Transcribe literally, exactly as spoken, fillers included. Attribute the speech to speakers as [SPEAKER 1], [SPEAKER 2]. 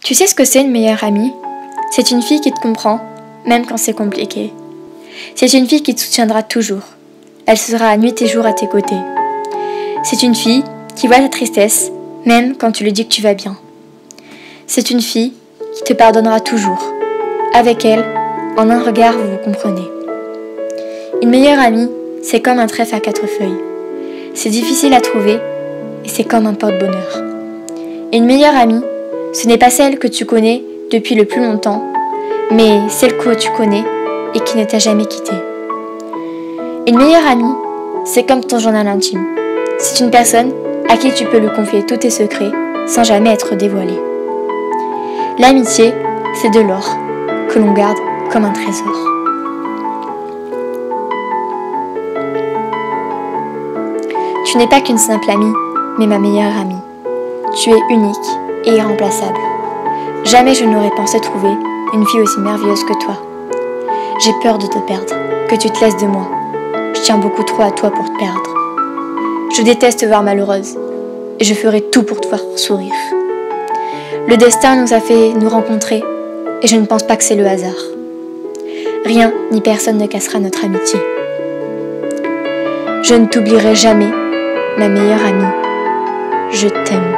[SPEAKER 1] Tu sais ce que c'est une meilleure amie? C'est une fille qui te comprend, même quand c'est compliqué. C'est une fille qui te soutiendra toujours. Elle sera nuit et jour à tes côtés. C'est une fille qui voit ta tristesse, même quand tu lui dis que tu vas bien. C'est une fille qui te pardonnera toujours. Avec elle, en un regard, vous vous comprenez. Une meilleure amie, c'est comme un trèfle à quatre feuilles. C'est difficile à trouver et c'est comme un porte-bonheur. Une meilleure amie, ce n'est pas celle que tu connais depuis le plus longtemps, mais celle que tu connais et qui ne t'a jamais quitté. Une meilleure amie, c'est comme ton journal intime. C'est une personne à qui tu peux lui confier tous tes secrets sans jamais être dévoilé. L'amitié, c'est de l'or que l'on garde comme un trésor. Tu n'es pas qu'une simple amie, mais ma meilleure amie. Tu es unique et irremplaçable. Jamais je n'aurais pensé trouver une fille aussi merveilleuse que toi. J'ai peur de te perdre, que tu te laisses de moi. Je tiens beaucoup trop à toi pour te perdre. Je déteste te voir malheureuse et je ferai tout pour te voir sourire. Le destin nous a fait nous rencontrer et je ne pense pas que c'est le hasard. Rien ni personne ne cassera notre amitié. Je ne t'oublierai jamais, ma meilleure amie. Je t'aime.